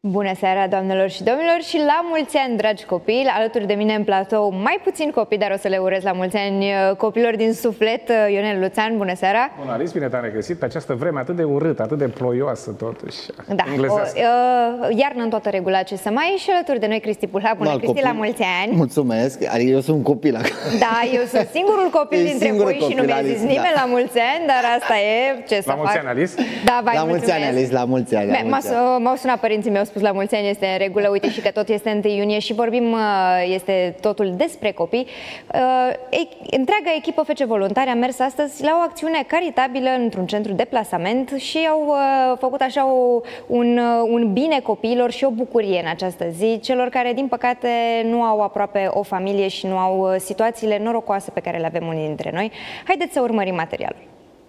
Bună seara, doamnelor și domnilor, și la mulți ani, dragi copii. Alături de mine în platou mai puțin copii, dar o să le urez la mulți ani copilor din suflet. Ionel Luțan, bună seara! Bună, Alice, bine te-am regăsit pe această vreme atât de urâtă, atât de ploioasă totuși. Da, iarnă în toată regula ce să mai. Și alături de noi Cristi Pulha. Bună, Cristi, la mulți ani! Mulțumesc, adică eu sunt un copil acum. Da, eu sunt singurul copil dintre voi și nu mi-a zis nimeni la mulți ani, dar asta e, ce să fac. La mulți ani, Alice! Da, vai, la mulți ani, Alice, la mulți ani. M-au sunat părinții mei, au spus la mulți ani, este în regulă, uite și că tot este 1 iunie și vorbim, este totul despre copii. Întreaga echipă FC Voluntari a mers astăzi la o acțiune caritabilă într-un centru de plasament și au făcut așa un bine copiilor și o bucurie în această zi, celor care, din păcate, nu au aproape o familie și nu au situațiile norocoase pe care le avem unii dintre noi. Haideți să urmărim materialul.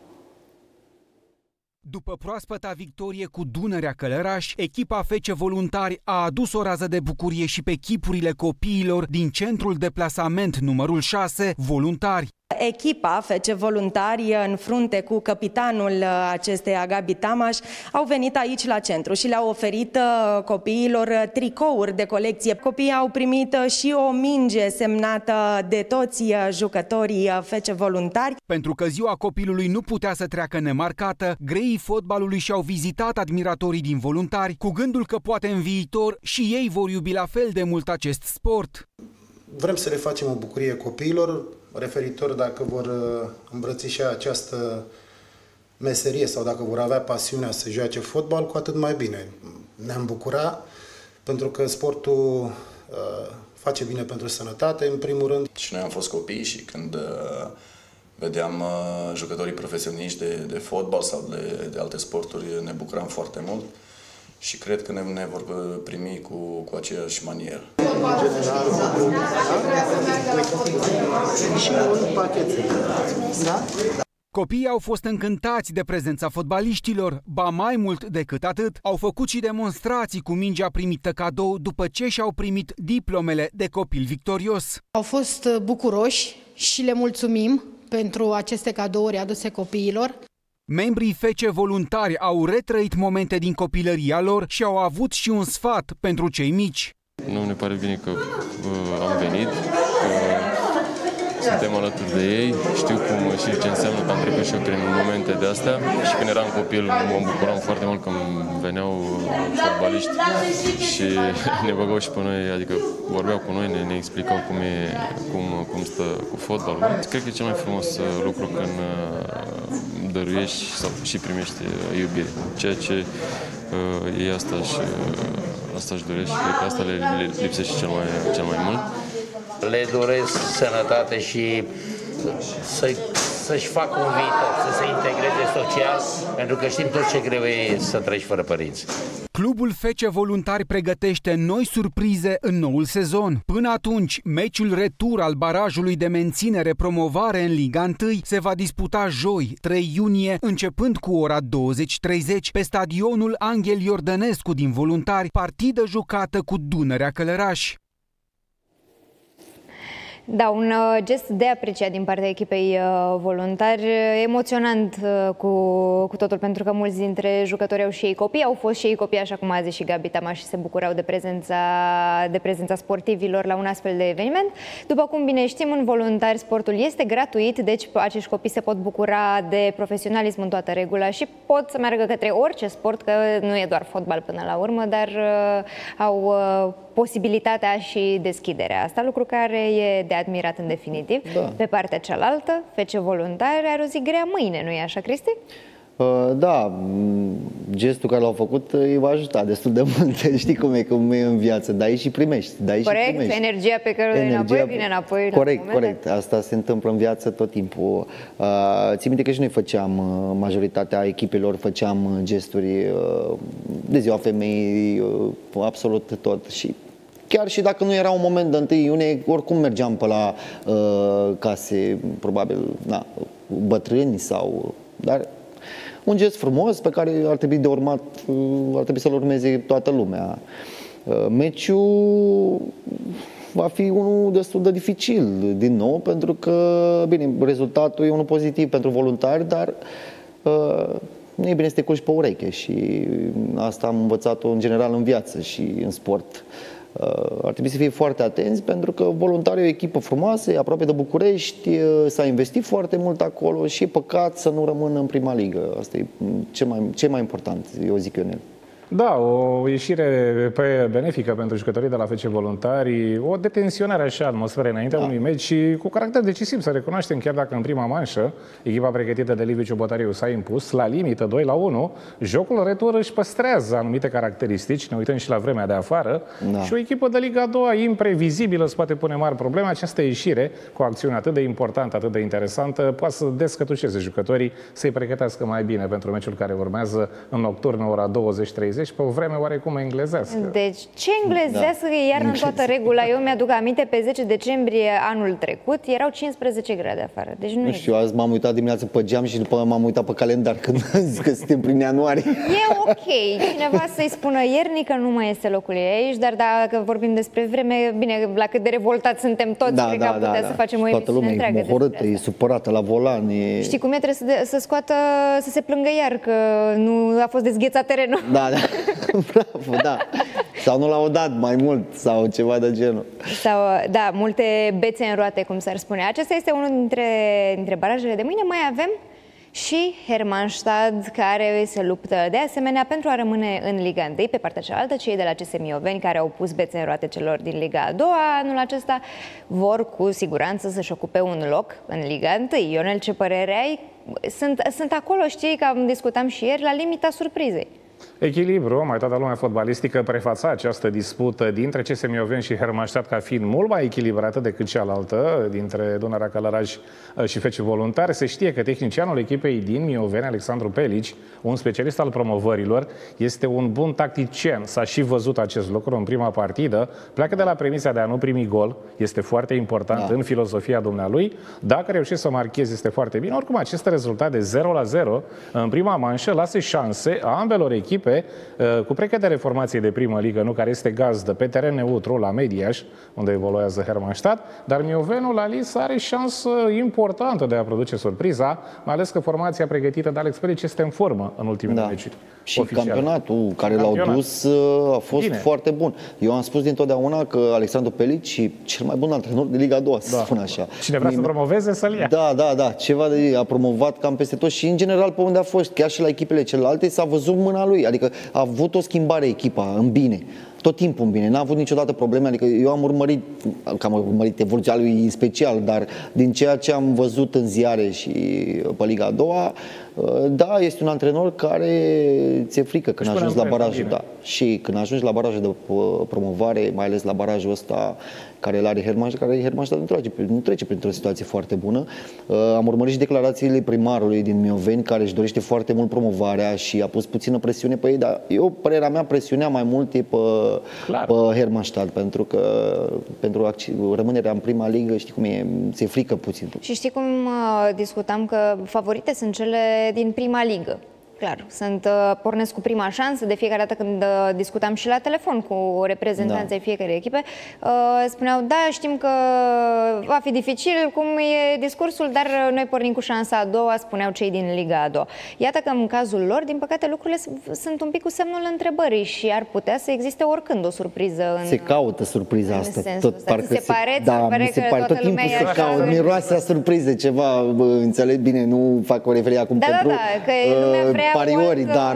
După proaspăta victorie cu Dunărea Călăraș, echipa FC Voluntari a adus o rază de bucurie și pe chipurile copiilor din centrul de plasament numărul 6, Voluntari. Echipa FC Voluntari, în frunte cu capitanul acesteia, Gabi Tamaș, au venit aici la centru și le-au oferit copiilor tricouri de colecție. Copiii au primit și o minge semnată de toți jucătorii FC Voluntari. Pentru că ziua copilului nu putea să treacă nemarcată, greii fotbalului și-au vizitat admiratorii din Voluntari cu gândul că poate în viitor și ei vor iubi la fel de mult acest sport. Vrem să le facem o bucurie copiilor, referitor dacă vor îmbrățișa această meserie sau dacă vor avea pasiunea să joace fotbal, cu atât mai bine. Ne-am bucurat pentru că sportul face bine pentru sănătate, în primul rând. Și noi am fost copii și când vedeam jucătorii profesioniști de fotbal sau de alte sporturi, ne bucuram foarte mult. Și cred că ne vor primi cu aceeași manieră. Copiii au fost încântați de prezența fotbaliștilor, ba mai mult decât atât, au făcut și demonstrații cu mingea primită cadou după ce și-au primit diplomele de copil victorios. Au fost bucuroși și le mulțumim pentru aceste cadouri aduse copiilor. Membrii FC Voluntari au retrăit momente din copilăria lor și au avut și un sfat pentru cei mici. Nu ne pare bine că am venit, că suntem alături de ei, știu cum și ce înseamnă că am trecut și eu prin momente de astea și când eram copil mă bucuram foarte mult când veneau fotbaliști și ne băgau și pe noi, adică vorbeau cu noi, ne explicau cum stă cu fotbalul. Cred că e cel mai frumos lucru când dăruiești și primești iubire, ceea ce ei asta își doresc și cred că asta le lipsește cel mai mult. Le doresc sănătate și să-și facă un viitor, să se integreze social, pentru că știm tot ce greu e să trăiești fără părinți. Clubul FC Voluntari pregătește noi surprize în noul sezon. Până atunci, meciul retur al barajului de menținere-promovare în Liga 1 se va disputa joi, 3 iunie, începând cu ora 20:30 pe stadionul Anghel Iordănescu din Voluntari, partidă jucată cu Dunărea Călăraș. Da, un gest de apreciat din partea echipei Voluntari, emoționant cu totul, pentru că mulți dintre jucători au și ei copii, au fost și ei copii, așa cum a zis și Gabi Tamaș, și se bucurau de prezența sportivilor la un astfel de eveniment. După cum bine știm, în Voluntari sportul este gratuit, deci acești copii se pot bucura de profesionalism în toată regula și pot să meargă către orice sport, că nu e doar fotbal până la urmă, dar au posibilitatea și deschiderea asta, lucru care e de admirat în definitiv. Da. Pe partea cealaltă, FC Voluntari are o zi grea mâine, nu e așa, Cristi? Da, gestul care l-au făcut îi va ajuta destul de mult. Știi cum e în viață, dai și primești. Corect, energia pe care o dai înapoi, vine înapoi. Corect, asta se întâmplă în viață tot timpul. Țin minte că și noi făceam, majoritatea echipelor făceam gesturi de ziua femeii, absolut tot. Și chiar și dacă nu era un moment de 1 iunie, oricum mergeam pe la case, probabil, bătrâni sau... Dar un gest frumos pe care ar trebui de urmat, ar trebui să-l urmeze toată lumea. Meciul va fi unul destul de dificil, din nou, pentru că, bine, rezultatul e unul pozitiv pentru Voluntari, dar nu e bine să te culci pe ureche și asta am învățat-o în general în viață și în sport. Ar trebui să fie foarte atenți pentru că Voluntari e o echipă frumoasă, e aproape de București, s-a investit foarte mult acolo și e păcat să nu rămână în prima ligă. Asta e cel mai important, eu zic Ionel. Da, o ieșire pe benefică pentru jucătorii de la FC Voluntari, o detensionare așa atmosferă înaintea unui meci și cu caracter decisiv, să recunoaștem, chiar dacă în prima manșă echipa pregătită de Liviu Ciobotariu s-a impus la limită 2-1, jocul retur își păstrează anumite caracteristici, ne uităm și la vremea de afară, și o echipă de Liga 2 imprevizibilă îți poate pune mari probleme. Această ieșire cu o acțiune atât de importantă, atât de interesantă, poate să descătușeze jucătorii, să-i pregătească mai bine pentru meciul care urmează în nocturnă ora 20:30. Pe o vreme oarecum englezească. Deci, ce englezească e iarna în toată regula? Eu mi-aduc aminte, pe 10 decembrie anul trecut, erau 15 grade afară. Deci nu știu, azi m-am uitat dimineața pe geam și după m-am uitat pe calendar când am zis că suntem prin ianuarie. E ok. Cineva să-i spună iernic că nu mai este locul ei aici, dar dacă vorbim despre vreme, bine, la cât de revoltați suntem toți, cred că am putea să facem o emisiune întreagă. Toată lumea e mohorâtă, e supărată la volan. Știi cum e? Trebuie să scoată, să se plângă iar că nu a fost dezghețat terenul. Da. Bravo, da. Sau nu l-au dat mai mult sau ceva de genul. Sau, da, multe bețe în roate, cum s-ar spune. Acesta este unul dintre barajele de mâine. Mai avem și Hermannstadt, care se luptă de asemenea pentru a rămâne în Liga 1. Pe partea cealaltă, cei de la CS Mioveni, care au pus bețe în roate celor din Liga a doua anul acesta, vor cu siguranță să-și ocupe un loc în Liga 1. Ionel, ce părere ai? Sunt acolo, știi, că discutam și ieri, la limita surprizei. Echilibru, mai toată lumea fotbalistică prefața această dispută dintre CS Mioveni și Hermannstadt ca fiind mult mai echilibrată decât cealaltă dintre Dunărea Călăraș și FC Voluntari. Se știe că tehnicianul echipei din Mioveni, Alexandru Pelici, un specialist al promovărilor, este un bun tactician. S-a și văzut acest lucru în prima partidă. Pleacă de la premisa de a nu primi gol, este foarte important în filozofia dumnealui. Dacă reușește să marcheze, este foarte bine. Oricum, acest rezultat de 0-0 în prima manșă lasă șanse a ambelor echipe cu precădere formației de primă ligă, nu, care este gazdă pe teren neutru la Mediaș, unde evoluează Hermannstadt, dar Miovenul la Lis are șansă importantă de a produce surpriza, mai ales că formația pregătită de Alex Pelici este în formă în ultimele meciuri. Și campionatul care l-au dus a fost foarte bun. Eu am spus dintotdeauna că Alexandru Pelici e cel mai bun antrenor de Liga 2, să spun așa. Cine vrea să promoveze, să-l ia. Da. Ceva a promovat cam peste tot și în general pe unde a fost, chiar și la echipele celelalte, s-a văzut mâna lui. Adică a avut o schimbare echipa în bine. Tot timpul în bine, n-a avut niciodată probleme, adică eu am urmărit evoluția lui în special, dar din ceea ce am văzut în ziare și pe Liga a doua, da, este un antrenor care ți-e frică când ajungi la barajul, și când ajungi la barajul de promovare, mai ales la barajul ăsta care îl are Hermannstadt, nu trece printr-o situație foarte bună. Am urmărit și declarațiile primarului din Mioveni, care își dorește foarte mult promovarea și a pus puțină presiune pe ei, dar eu, părerea mea, presiunea mai mult e pe Hermannstadt, pentru că pentru rămânerea în prima ligă, știi cum e, ți-e frică puțin. Și știi cum discutam că favorite sunt cele din prima ligă. Clar, pornesc cu prima șansă. De fiecare dată când discutam și la telefon cu reprezentanții fiecare echipe, spuneau, da, știm că va fi dificil, cum e discursul, dar noi pornim cu șansa a doua, spuneau cei din Liga a doua. Iată că în cazul lor, din păcate, lucrurile sunt un pic cu semnul întrebării și ar putea să existe oricând o surpriză. Se caută surpriza asta. Mi se pare tot timpul se caută, miroase a surprize, ceva, înțeleg bine, nu fac o referire acum pentru că lumea vrea pariori, dar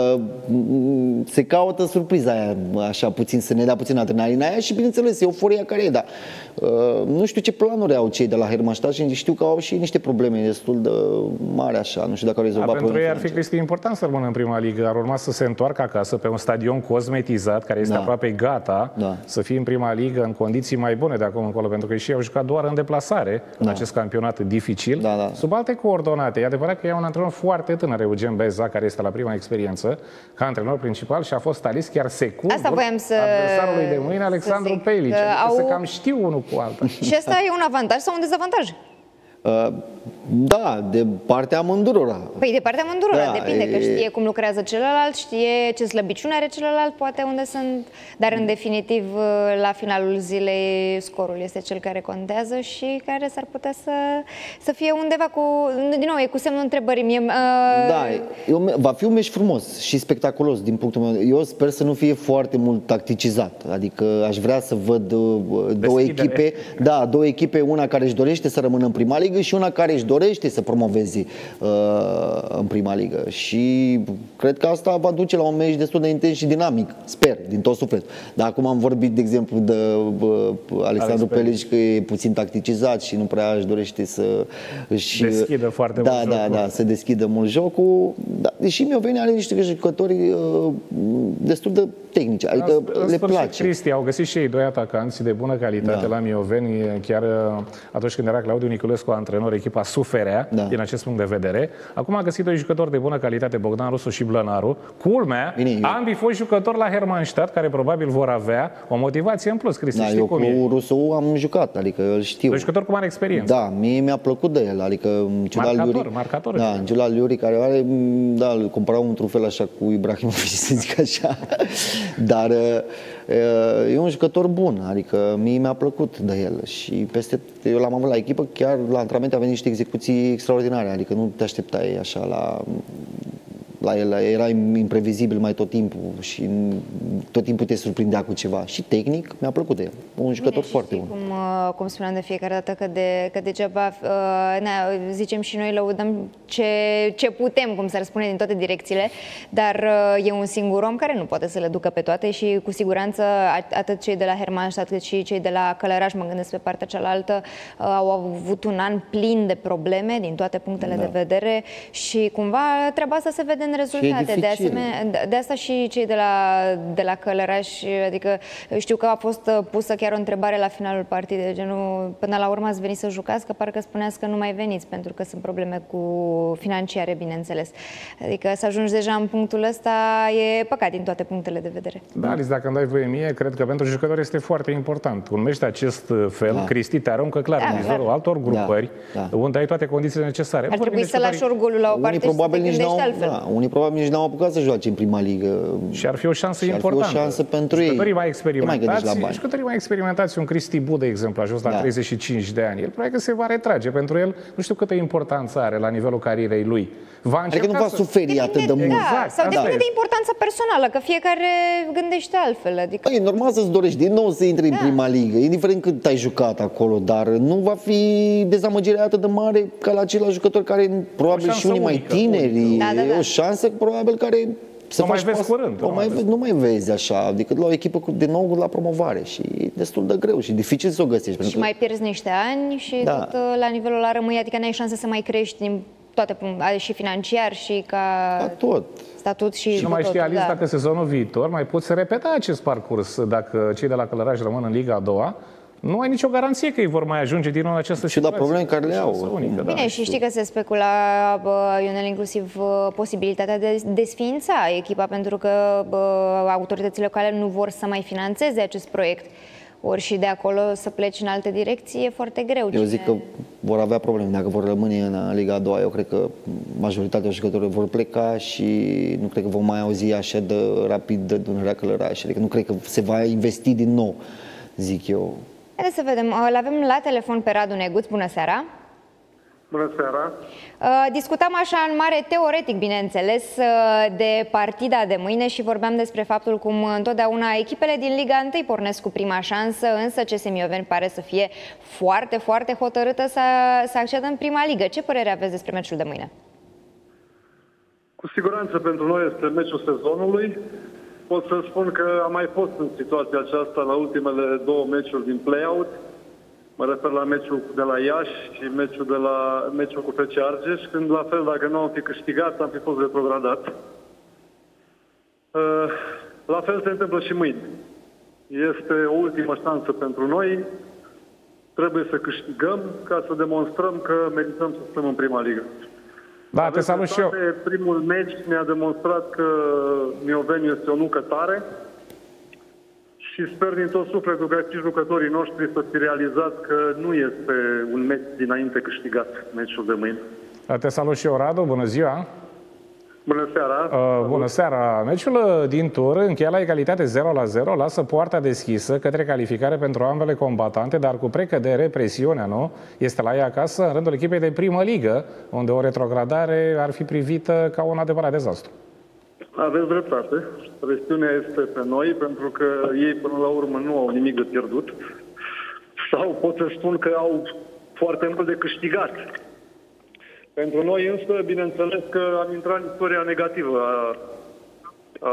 se caută surpriza aia, așa puțin, să ne dea puțin adrenalina aia și, bineînțeles, euforia care e, dar nu știu ce planuri au cei de la Hermannstadt și știu că au și niște probleme destul de mari, așa, nu știu dacă au rezolvat probleme. Pentru ei ar fi, Cristi, important să rămână în prima ligă, ar urma să se întoarcă acasă pe un stadion cosmetizat, care este aproape gata, să fie în prima ligă în condiții mai bune de acum încolo, pentru că și ei au jucat doar în deplasare în acest campionat dificil, sub alte coordonate. E adevărat că e un antrenor foarte tânăr, Eugen Beza, care este la prima experiență ca antrenor principal și a fost ales chiar secundul adversarului de mâine, Alexandru Pelici. Adică se cam știu unul cu altul. Și asta e un avantaj sau un dezavantaj? Da, de partea amândurora. Păi de partea amândurora, Da, depinde, că știe cum lucrează celălalt, știe ce slăbiciune are celălalt, poate unde sunt, dar în definitiv la finalul zilei scorul este cel care contează și care s-ar putea să fie undeva cu, din nou, e cu semnul întrebării. Da, va fi un meci frumos și spectaculos din punctul meu. Eu sper să nu fie foarte mult tacticizat, adică aș vrea să văd două echipe, una care își dorește să rămână în prima ligă și una care își dorește să promoveze în prima ligă. Și cred că asta va duce la un meci destul de intens și dinamic, sper, din tot sufletul. Dar acum am vorbit, de exemplu, de Alexandru Pelici, că e puțin tacticizat și nu prea își dorește să își deschidă foarte mult jocul. Da, să deschidă mult jocul. Da, deși Mioveni are niște jucători destul de tehnici, adică le place. Cristi, au găsit și ei doi atacanți de bună calitate la Mioveni, chiar atunci când era Claudiu Niculescu antrenor, echipa suferea din acest punct de vedere. Acum a găsit doi jucători de bună calitate, Bogdan Rusu și Blănaru. Culmea, ambii fost jucători la Hermannstadt, care probabil vor avea o motivație în plus. Cristi, știi cum e? Cu Rusu am jucat, adică îl știu. Doi jucători cu mare experiență. Da, mie mi-a plăcut de el, adică marcator. Da, Giulal Iuri, care are, da, îl comparau într-un fel așa cu Ibrahimovic, să zic așa. Dar e un jucător bun, adică mie mi-a plăcut de el și eu l-am avut la echipă, chiar la antrenamente a venit niște execuții extraordinare, adică nu te așteptai așa la el, era imprevizibil mai tot timpul și tot timpul te surprindea cu ceva. Și tehnic mi-a plăcut de el, un jucător foarte bun. Cum spuneam de fiecare dată, că degeaba zicem și noi, lăudăm ce putem, cum s-ar spune, din toate direcțiile, dar e un singur om care nu poate să le ducă pe toate și cu siguranță atât cei de la Hermannstadt cât și cei de la Călăraș, mă gândesc pe partea cealaltă, au avut un an plin de probleme din toate punctele de vedere și cumva trebuia să se vede în rezultate. De asta și cei de la Călăraș, adică știu că a fost pusă chiar o întrebare la finalul partidei, de genul, până la urmă ați venit să jucați, că parcă spuneați că nu mai veniți, pentru că sunt probleme cu financiare, bineînțeles. Adică să ajungi deja în punctul ăsta e păcat din toate punctele de vedere. Da, Alice, dacă îmi dai voie mie, cred că pentru jucători este foarte important. Un meci de acest fel, Cristi, te aruncă clar în vizorul altor grupări, unde ai toate condițiile necesare. Ar trebui să lași orgolul la o parte și să te gândești altfel. Unii probabil nici n-au apucat să joace în prima ligă. Și ar fi o șansă importantă. Ar fi o șansă pentru ei. Jucătorii mai experimentați, un Cristi Bu, de exemplu, a ajuns la 35 de ani. El probabil că se va retrage. Pentru el, nu știu câtă importanță are la nivelul carierei lui. Adică nu va suferi atât de mult. Sau depinde de importanța personală, că fiecare gândește altfel. Adică... E normal să-ți dorești din nou să intri în prima ligă, indiferent cât ai jucat acolo, dar nu va fi dezamăgirea atât de mare ca la ceilalți jucători care probabil și unii mai tineri. E o șansă probabil care să mai vezi curând. Nu mai vezi așa, decât la o echipă din nou la promovare și e destul de greu și dificil să o găsești. Și mai pierzi niște ani și tot la nivelul ăla rămâi, adică n-ai șanse să mai crești din toate punctele, și financiar și ca statut și nu mai știi, Alice, dacă sezonul viitor mai poți repeta acest parcurs, dacă cei de la Călăraș rămân în Liga a doua. Nu ai nicio garanție că ei vor mai ajunge din nou în această situație. Și la probleme care le au. Bine, și știi că se specula, Ionel, inclusiv posibilitatea de a desființa echipa, pentru că autoritățile locale nu vor să mai finanțeze acest proiect. Ori și de acolo să pleci în alte direcții e foarte greu. Eu zic că vor avea probleme dacă vor rămâne în Liga a doua. Eu cred că majoritatea jucătorilor vor pleca și nu cred că vom mai auzi așa de rapid de Dunărea Călăraș. Adică nu cred că se va investi din nou, zic eu. Haideți să vedem. Îl avem la telefon pe Radu Neguț. Bună seara! Bună seara! Discutam așa în mare teoretic, bineînțeles, de partida de mâine și vorbeam despre faptul cum întotdeauna echipele din Liga 1 pornesc cu prima șansă, însă CS Mioveni pare să fie foarte, foarte hotărâtă să accedă în prima ligă. Ce părere aveți despre meciul de mâine? Cu siguranță pentru noi este meciul sezonului. Pot să spun că am mai fost în situația aceasta la ultimele două meciuri din play-out. Mă refer la meciul de la Iași și meciul cu FC Argeș, când la fel, dacă nu am fi câștigat, am fi fost retrogradat. La fel se întâmplă și mâine. Este o ultimă șansă pentru noi. Trebuie să câștigăm ca să demonstrăm că merităm să stăm în prima ligă. Da, te salut și eu. Primul meci ne-a demonstrat că Mioveni este o nucă tare și și sper din tot sufletul ca și jucătorii noștri să fi realizat că nu este un meci dinainte câștigat, meciul de mâine. Te salut și eu, Radu, bună ziua! Bună seara! Bună seara! Meciul din tur, încheia la egalitate 0-0, lasă poarta deschisă către calificare pentru ambele combatante, dar cu precădere, presiunea, nu? Este la ea acasă, în rândul echipei de primă ligă, unde o retrogradare ar fi privită ca un adevărat dezastru. Aveți dreptate. Presiunea este pe noi, pentru că ei până la urmă nu au nimic de pierdut. Sau pot să spun că au foarte mult de câștigat. Pentru noi însă, bineînțeles că am intrat în istoria negativă a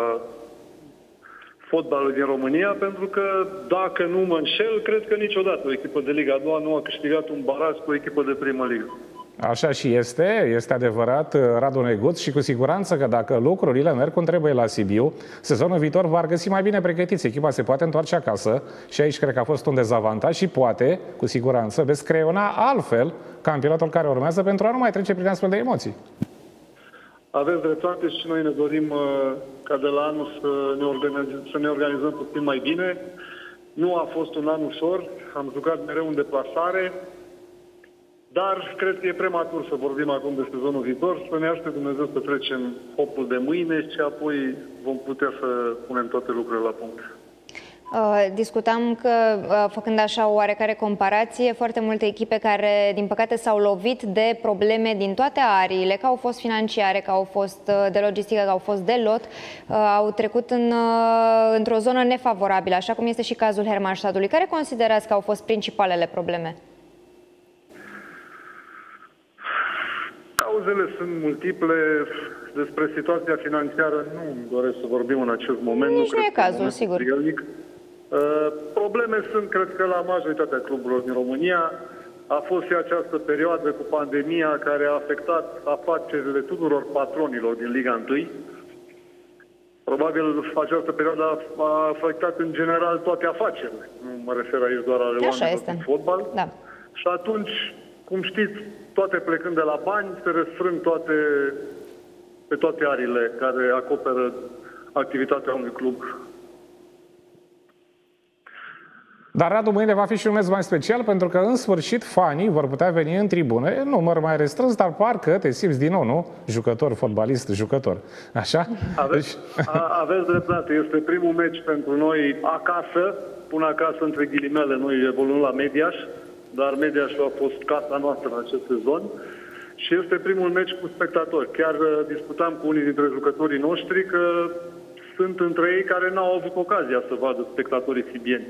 fotbalului din România, pentru că, dacă nu mă înșel, cred că niciodată o echipă de Liga a doua nu a câștigat un baraj cu o echipă de primă ligă. Așa și este adevărat, Radu Neguț, și cu siguranță că dacă lucrurile merg cum trebuie la Sibiu, sezonul viitor va găsi mai bine pregătiți. Echipa se poate întoarce acasă și aici cred că a fost un dezavantaj și poate, cu siguranță, veți creiona altfel campionatul care urmează pentru a nu mai trece prin astfel de emoții. Aveți dreptate și noi ne dorim ca de la anul să ne organizăm puțin mai bine. Nu a fost un an ușor, am jucat mereu în deplasare, dar cred că e prematur să vorbim acum de sezonul viitor, să ne ajute Dumnezeu să trecem hopul de mâine și apoi vom putea să punem toate lucrurile la punct. Discutam că, făcând așa o oarecare comparație, foarte multe echipe care, din păcate, s-au lovit de probleme din toate ariile, că au fost financiare, că au fost de logistică, că au fost de lot, au trecut într-o zonă nefavorabilă, așa cum este și cazul Hermannstadtului. Care considerați că au fost principalele probleme? Cauzele sunt multiple. Despre situația financiară nu doresc să vorbim în acest moment. Nici nu e cazul, sigur. Probleme sunt, cred că, la majoritatea cluburilor din România. A fost și această perioadă cu pandemia care a afectat afacerile tuturor patronilor din Liga 1. Probabil această perioadă a afectat în general toate afacerile. Nu mă refer aici doar la oamenilor din fotbal. Da. Și atunci, cum știți, toate plecând de la bani, se răsfrâng pe toate arile care acoperă activitatea unui club. Dar, Radu, mâine va fi și un meci mai special, pentru că, în sfârșit, fanii vor putea veni în tribune, număr mai restrâns, dar parcă te simți din nou, nu? Jucător, fotbalist, jucător. Așa? Aveți dreptate. Este primul meci pentru noi acasă. Pun acasă între ghilimele, noi evoluăm la Mediaș, dar Mediașul a fost casa noastră în acest sezon. Și este primul meci cu spectatori. Chiar discutam cu unii dintre jucătorii noștri că sunt între ei care n-au avut ocazia să vadă spectatorii sibieni.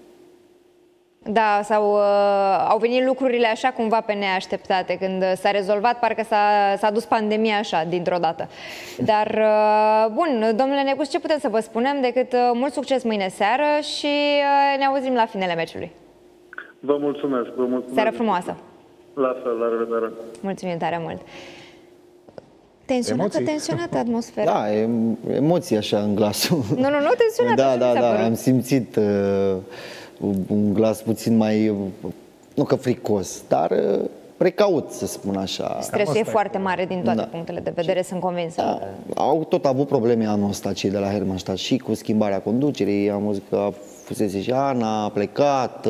Da, au venit lucrurile așa cumva pe neașteptate. Când s-a rezolvat, parcă s-a dus pandemia așa, dintr-o dată. Dar, bun, domnule Neguț, ce putem să vă spunem decât mult succes mâine seară și ne auzim la finele meciului. Vă mulțumesc, vă mulțumesc. Seară frumoasă! La fel, la revedere! Mulțumim tare mult! Tensionată atmosfera. Da, emoții așa în glasul. Nu, tensionată. Da, am simțit un glas puțin mai, nu că fricos, dar precaut, să spun așa. Stresul e foarte mare din toate punctele de vedere, sunt convinsă. Da, au tot avut probleme anul ăsta cei de la Hermannstadt și cu schimbarea conducerii. Am văzut că fusese și Ana, a plecat,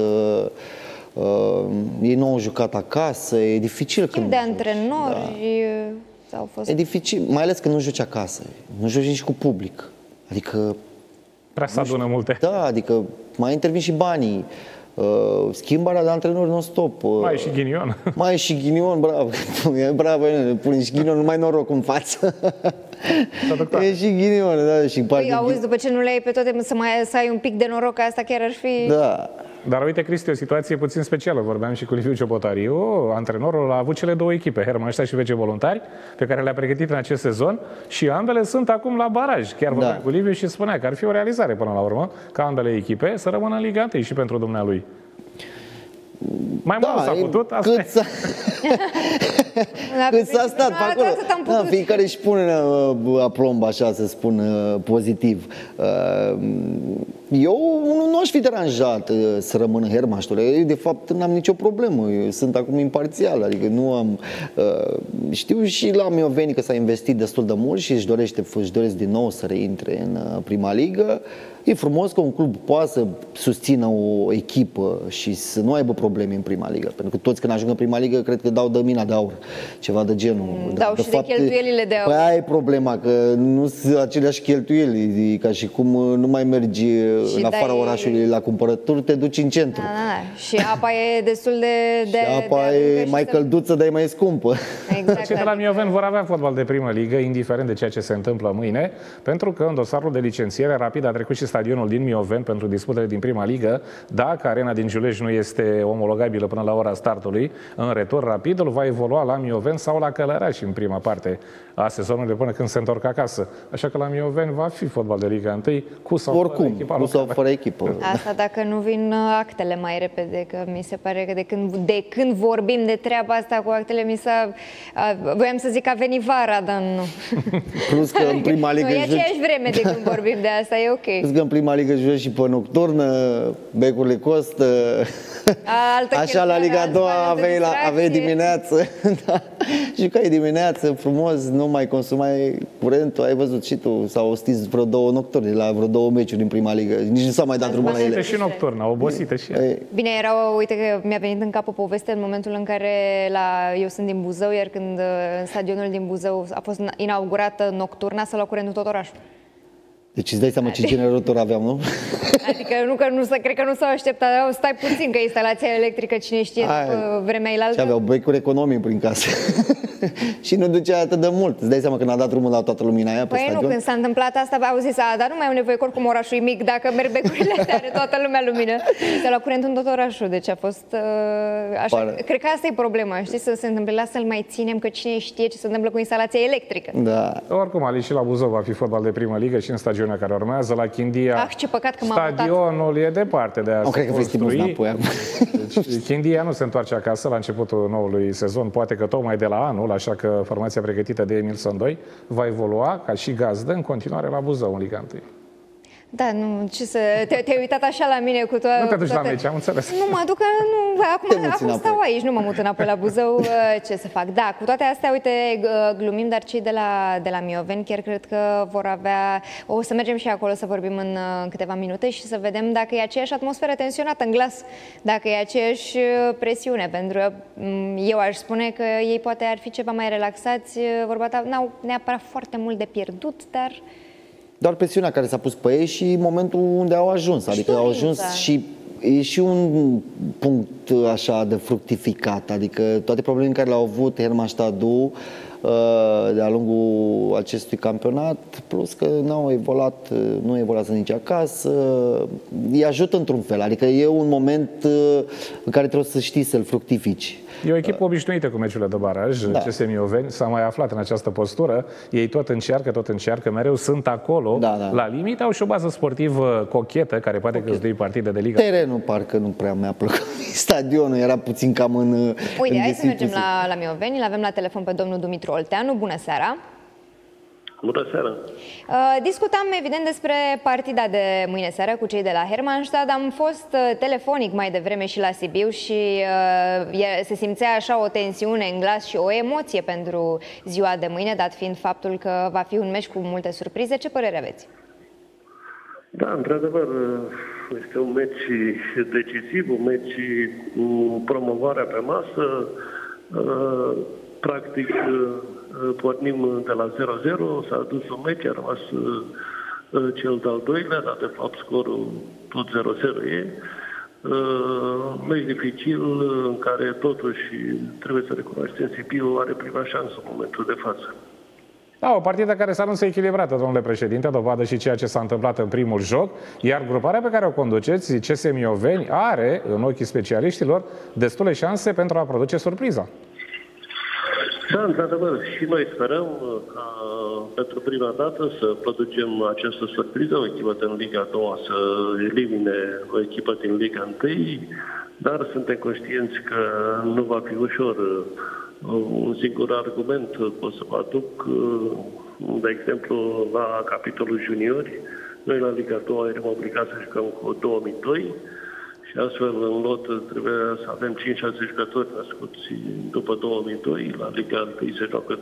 ei nu au jucat acasă, e dificil când de antrenori au fost... E dificil, mai ales când nu joci acasă, nu joci nici cu public. Adică... Prea se adună multe. Da, adică mai intervin și banii. Schimbarea de antrenori non-stop. Mai e și ghinion. Mai e și ghinion, bravo. Bravo, pune și ghinion, numai noroc în față. E și ghinion, da, și păi, auzi, după ce nu le ai pe toate, să ai un pic de noroc, asta chiar ar fi... Da. Dar uite, Cristi, o situație puțin specială. Vorbeam și cu Liviu Ciobotariu, antrenorul a avut cele două echipe, Hermannstadt și FC Voluntari, pe care le-a pregătit în acest sezon și ambele sunt acum la baraj. Chiar vorbeam cu Liviu și spunea că ar fi o realizare până la urmă, ca ambele echipe să rămână în Liga 1 și pentru dumnealui. Mai mult s-a putut, cât s-a stat pe acolo. Da, fiecare își pune aplomb, așa să spun, pozitiv. Eu nu aș fi deranjat să rămână Hermaștul. Eu, de fapt, n-am nicio problemă. Eu sunt acum imparțial, adică nu am... Știu și la Mioveni că s-a investit destul de mult și își doresc din nou să reintre în prima ligă. E frumos că un club poate să susțină o echipă și să nu aibă probleme în prima ligă. Pentru că toți când ajung în prima ligă, cred că dau de mina de aur, ceva de genul. Dau și de cheltuielile de aur. Păi aia e problema, că nu sunt aceleași cheltuieli. Ca și cum nu mai mergi în afara orașului la cumpărături, te duci în centru. Și apa e destul de... Și apa e mai călduță, dar e mai scumpă. Exact. Cei de la Mioveni vor avea fotbal de primă ligă, indiferent de ceea ce se întâmplă mâine, pentru că în dosarul de licențiere Rapid a trecut și stadionul din Mioveni pentru disputele din prima ligă. Dacă arena din Giulești nu este omologabilă până la ora startului, în retur Rapidul va evolua la Mioveni sau la Călărași în prima parte a sezonului până când se întorc acasă. Așa că la Mioveni va fi fotbal de Liga 1 cu sau oricum, fără echipă. Cu sau fără echipă. Asta dacă nu vin actele mai repede, că mi se pare că de când vorbim de treaba asta cu actele, voiam să zic că a venit vara, dar nu. Plus că în prima ligă... Nu, e aceeași vreme de când vorbim de asta, e ok. Plus că în prima ligă joci și pe nocturnă, becurile costă. Așa la Liga 2 aveai dimineață. Da. Jucai dimineață, frumos, nu mai consumai curentul. Ai văzut și tu, s-au stins vreo 2 nocturne la vreo 2 meciuri din prima ligă. Nici nu s-a mai dat drumul la ele. Și nocturnă, obosită și ea. Bine, uite că mi-a venit în cap o poveste în momentul în care eu sunt din Buzău, iar când în stadionul din Buzău a fost inaugurată nocturna, s-a luat curentul tot orașul. Deci îți dai seama ce generator aveam, nu? Adică cred că nu s-au așteptat. Stai puțin, că instalația electrică, cine știe, după vremea ilaltă. Și aveau becuri economii prin casă. Și nu ducea atât de mult. Îți dai seama când a dat drumul la toată lumina aia pe stadion? Nu, când s-a întâmplat asta, au zis, dar nu mai am nevoie, că oricum orașul e mic, dacă merg becurile astea, are toată lumea lumină. S-a luat curent în tot orașul, deci a fost așa. Cred că asta e problema, știi, să se întâmple, lasă-l mai ținem, că cine știe ce se întâmplă cu instalația electrică. Da. Oricum, Ali, și la Buzău va fi fotbal de primă ligă și în stadionul care urmează, la Chindia. Ce păcat că m-am mutat. Stadionul e departe de a se cred că vrei înapoi acum. Deci, Chindia nu se întoarce acasă la începutul noului sezon, poate că tocmai de la anul, așa că formația pregătită de Emil Sondoi va evolua ca și gazdă în continuare la Buzău în Liga 1. Da, nu, ce să... Te-ai uitat așa la mine cu toate... Nu te duci la meci, am înțeles. Nu, mă duc, acum stau aici, nu mă mut înapoi la Buzău, ce să fac. Da, cu toate astea, uite, glumim, dar cei de la Mioveni chiar cred că vor avea... O să mergem și acolo să vorbim în câteva minute și să vedem dacă e aceeași atmosferă tensionată în glas, dacă e aceeași presiune, pentru că eu aș spune că ei poate ar fi ceva mai relaxați, vorba ta, n-au neapărat foarte mult de pierdut, dar... Doar presiunea care s-a pus pe ei și momentul unde au ajuns. Adică au ajuns și e și un punct așa de fructificat. Adică toate problemele care le-au avut Hermannstadtul de-a lungul acestui campionat, plus că nu evoluează nici acasă, îi ajută într-un fel. Adică e un moment în care trebuie să știi să-l fructifici. E o echipă obișnuită cu meciurile de baraj, da. CS Mioveni s-a mai aflat în această postură, ei tot încearcă, mereu sunt acolo, la limită, au și o bază sportivă cochetă, care poate găzdui partide de Liga. Terenul parcă nu prea mi-a plăcut, stadionul era puțin cam în... Uite, hai să mergem la Mioveni, îl avem la telefon pe domnul Dumitru Olteanu, bună seara! Bună seara! Discutam evident despre partida de mâine seară cu cei de la Hermannstad. Am fost telefonic mai devreme și la Sibiu și se simțea așa o tensiune în glas și o emoție pentru ziua de mâine, dat fiind faptul că va fi un meci cu multe surprize. Ce părere aveți? Da, într-adevăr, este un meci decisiv, un meci cu promovarea pe masă. Practic, pornim de la 0-0, s-a dus un meci, a rămas cel de-al doilea, dar de fapt scorul tot 0-0 e. Meci dificil în care totuși trebuie să recunoaștem, Sibiu are prima șansă în momentul de față. Da, o partidă care s-a anunțat echilibrată, domnule președinte, dovadă și ceea ce s-a întâmplat în primul joc, iar gruparea pe care o conduceți, CS Mioveni, are, în ochii specialiștilor, destule șanse pentru a produce surpriza. Da, într-adevăr, și noi sperăm ca pentru prima dată să producem această surpriză, o echipă din Liga 2 să elimine o echipă din Liga 1, dar suntem conștienți că nu va fi ușor. Un singur argument pot să vă aduc, de exemplu, la capitolul juniori, Noi la Liga 2 eram obligați să jucăm cu 2002 și astfel în lot trebuie să avem 5-6 jucători născuți după 2002. La Liga 1 se joacă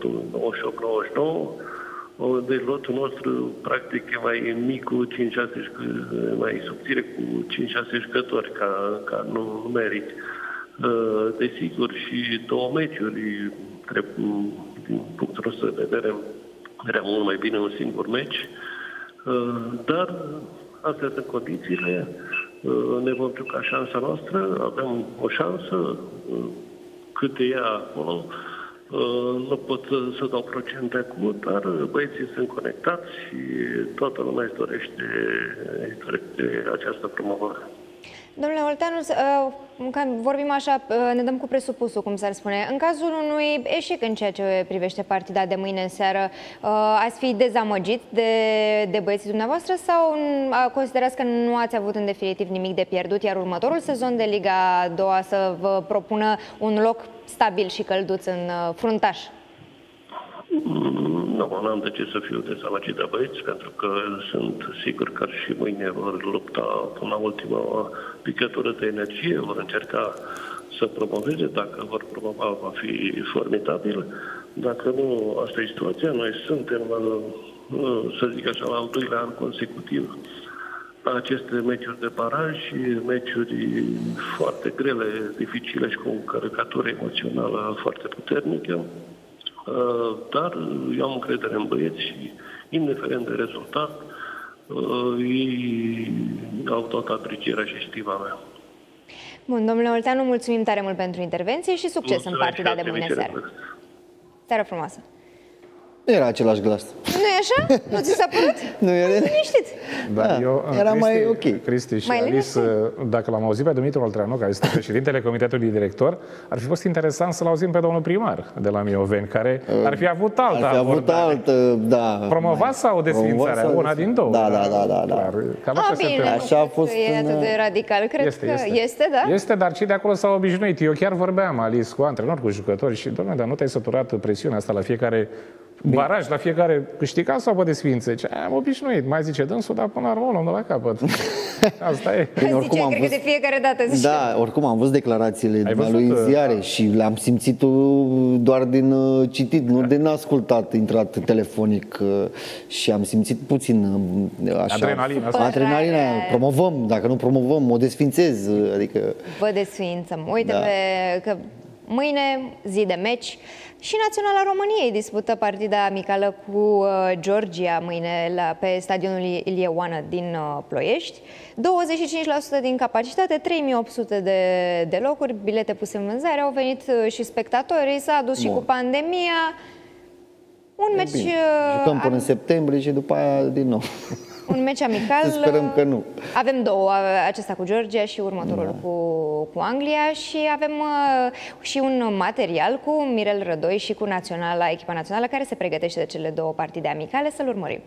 98-99. Deci lotul nostru practic e mai mic cu 5-6, mai subțire cu 5-6 jucători ca numeric. Desigur și 2 meciuri din punctul nostru de vedere era mult mai bine un singur meci, dar astea sunt condițiile, ne vom juca șansa noastră, avem o șansă, cât e ea acolo, nu pot să dau procente acum, dar băieții sunt conectați și toată lumea își dorește această promovare. Domnule Olteanu, când vorbim așa, ne dăm cu presupusul, cum s-ar spune. În cazul unui eșec în ceea ce privește partida de mâine în seară, ați fi dezamăgit de băieții dumneavoastră sau considerați că nu ați avut în definitiv nimic de pierdut, iar următorul sezon de Liga 2 să vă propună un loc stabil și călduț în fruntaș? Nu am de ce să fiu dezamăgit de băieți, pentru că sunt sigur că și mâine vor lupta până la ultima picătură de energie, vor încerca să promoveze. Dacă vor promova, va fi formidabil. Dacă nu, asta e situația. Noi suntem, să zic așa, la al doilea an consecutiv aceste meciuri de baraj și meciuri foarte grele, dificile și cu o încărcătură emoțională foarte puternică. Dar eu am încredere în băieți și, indiferent de rezultat, ei au toată aprecierea și stima mea. Bun, domnule Olteanu, mulțumim tare mult pentru intervenție și succes în partida de mâine seară. Seară frumoasă! Era același glas. Nu e așa? Nu ți s-a părut? Nu era liniștit. Dar era mai ok. Cristi și mai Alice, dacă l-am auzit pe Dumitru Olteanu, care este președintele comitetului director, ar fi fost interesant să-l auzim pe domnul primar de la Mioveni, care ar fi avut altă abordare. Ar fi avut altă, da. Promovat sau desfințarea? Una din două. Da. Cam așa se întâmplă. Așa a fost. E atât de radical, cred că este, da? Este, dar cei de acolo s-au obișnuit. Eu chiar vorbeam, Alice, cu antrenori, cu jucători și, domnule, dar nu te-ai săturat presiunea asta la fiecare baraj, la fiecare câștigat sau pe desfințe? Am obișnuit. Mai zice dânsul, dar până la urmă luăm de la capăt. Asta e. Zice, cred că de fiecare dată zice. Da, oricum am văzut declarațiile lui Ziare și le-am simțit doar din citit, nu din ascultat, intrat telefonic și am simțit puțin așa. Adrenalina. Promovăm, dacă nu promovăm, o desfințez. Adică... Vă desfințăm. Uite-te că mâine, zi de meci, și Naționala României dispută partida amicală cu Georgia mâine pe stadionul Ilie Oană din Ploiești. 25% din capacitate, 3800 de locuri, bilete puse în vânzare, au venit și spectatorii, s-a adus și cu pandemia. Un meci... Jucăm până în septembrie și după aia din nou. Un meci amical. Să sperăm că nu. Avem două, acesta cu Georgia și următorul cu Anglia și avem și un material cu Mirel Rădoi și cu echipa națională care se pregătește de cele două partide amicale. Să-l urmărim.